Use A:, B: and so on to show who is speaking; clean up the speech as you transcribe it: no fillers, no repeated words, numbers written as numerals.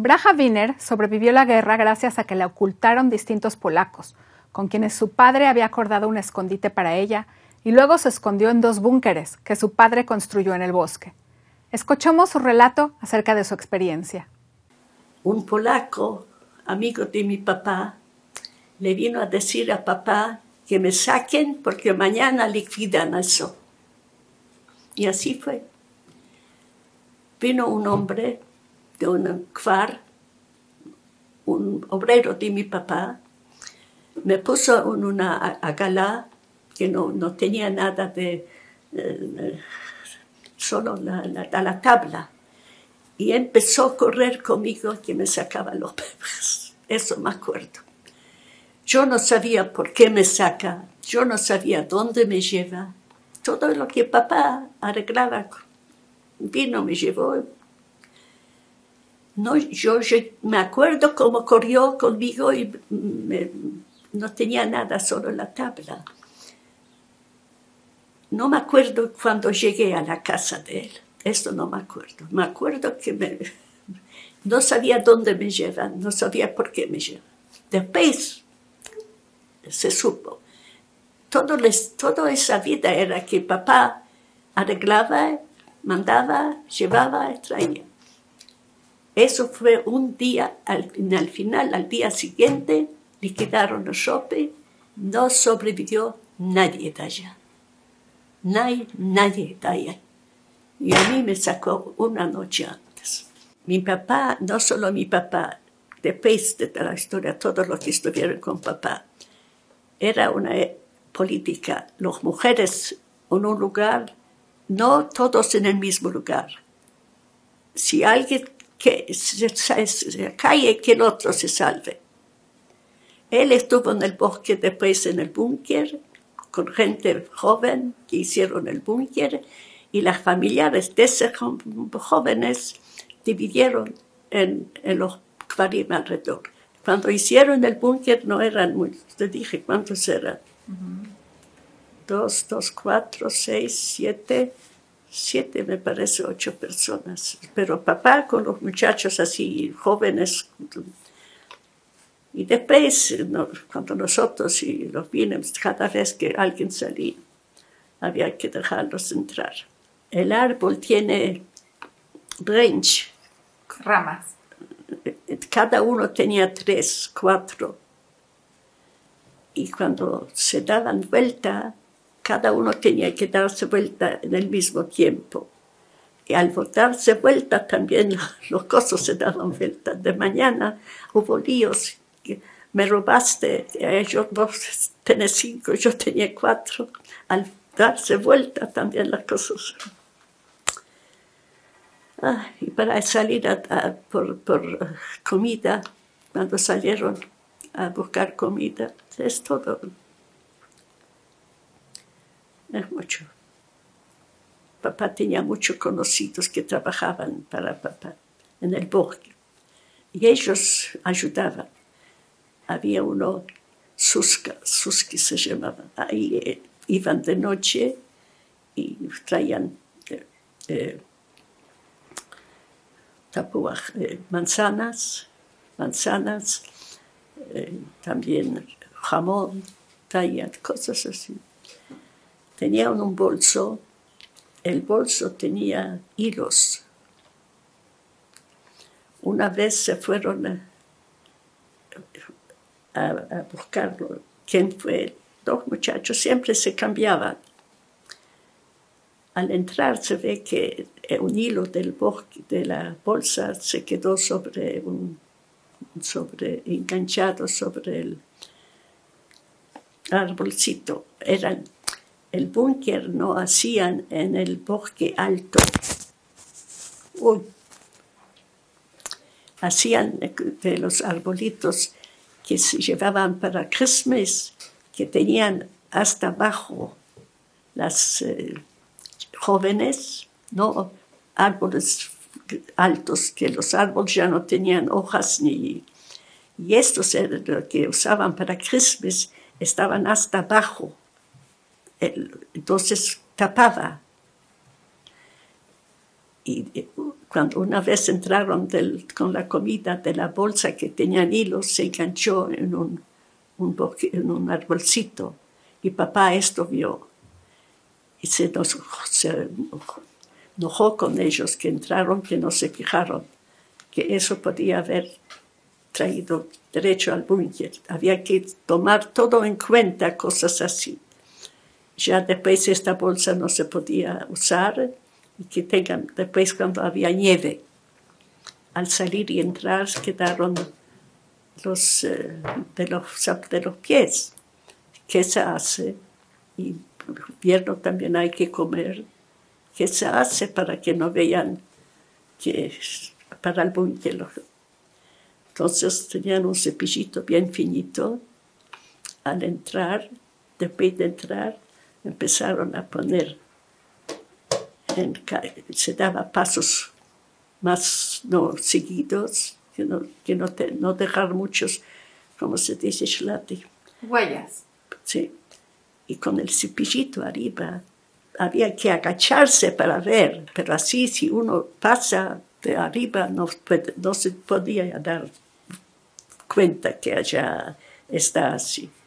A: Bracha Wiener sobrevivió la guerra gracias a que la ocultaron distintos polacos, con quienes su padre había acordado un escondite para ella, y luego se escondió en 2 búnkeres que su padre construyó en el bosque. Escuchamos su relato acerca de su experiencia.
B: Un polaco, amigo de mi papá, le vino a decir a papá que me saquen porque mañana liquidan eso. Y así fue. Vino un hombre de un kfar, un obrero de mi papá, me puso en una agalá que no tenía nada de... solo la tabla. Y empezó a correr conmigo que me sacaba los bebés. Eso me acuerdo. Yo no sabía por qué me saca, yo no sabía dónde me lleva. Todo lo que papá arreglaba, vino, me llevó. No, yo me acuerdo cómo corrió conmigo y no tenía nada, solo la tabla. No me acuerdo cuando llegué a la casa de él. Esto no me acuerdo. Me acuerdo que no sabía dónde me llevan, no sabía por qué me llevan. Después se supo. Toda esa vida era que papá arreglaba, mandaba, llevaba, traía. Eso fue un día, al final, al día siguiente, liquidaron el shopping, no sobrevivió nadie de allá. Nadie de allá. Y a mí me sacó una noche antes. Mi papá, no solo mi papá, después de la historia, todos los que estuvieron con papá, era una política, las mujeres en un lugar, no todos en el mismo lugar. Si alguien que se cae, que el otro se salve. Él estuvo en el bosque, después en el búnker, con gente joven que hicieron el búnker, y las familiares de esos jóvenes dividieron en los kvarim alrededor. Cuando hicieron el búnker no eran muchos, te dije cuántos eran. 2, 4, 6, 7, me parece 8 personas. Pero papá con los muchachos así jóvenes. Y después, cuando nosotros y los vimos, cada vez que alguien salía, había que dejarlos entrar. El árbol tiene branch.
A: Ramas.
B: Cada uno tenía 3, 4. Y cuando se daban vuelta, cada uno tenía que darse vuelta en el mismo tiempo. Y al darse vuelta también los cosas se daban vuelta. De mañana hubo líos. Me robaste, vos tenés 5, yo tenía 4. Al darse vuelta también las cosas. Y para salir por comida, cuando salieron a buscar comida, es todo. Es mucho. Papá tenía muchos conocidos que trabajaban para papá en el bosque. Y ellos ayudaban. Había uno, Suski se llamaba. Ahí iban de noche y traían manzanas, también jamón, traían cosas así. Tenían un bolso, el bolso tenía hilos. Una vez se fueron a buscarlo. ¿Quién fue? 2 muchachos, siempre se cambiaban. Al entrar se ve que un hilo de la bolsa se quedó enganchado sobre el arbolcito. El búnker no hacían en el bosque alto. Hacían de los arbolitos que se llevaban para Christmas, que tenían hasta abajo las jóvenes, no árboles altos, que los árboles ya no tenían hojas y estos eran los que usaban para Christmas, estaban hasta abajo. Entonces tapaba. Y Cuando una vez entraron con la comida de la bolsa que tenían hilos, se enganchó en un arbolcito. Y papá esto vio. Y se enojó con ellos que entraron, que no se fijaron, que eso podía haber traído derecho al búnker. Había que tomar todo en cuenta, cosas así. Ya después esta bolsa no se podía usar, y que después cuando había nieve, al salir y entrar quedaron de los pies. ¿Qué se hace? Y en invierno también hay que comer. ¿Qué se hace para que no vean que para el búnker? Entonces tenían un cepillito bien finito. Al entrar, después de entrar, empezaron a poner, se daba pasos más no seguidos, no dejar muchos, como se dice, schlati.
A: Huellas.
B: Sí. Y con el cepillito arriba había que agacharse para ver, pero así si uno pasa de arriba no se podía dar cuenta que allá está así.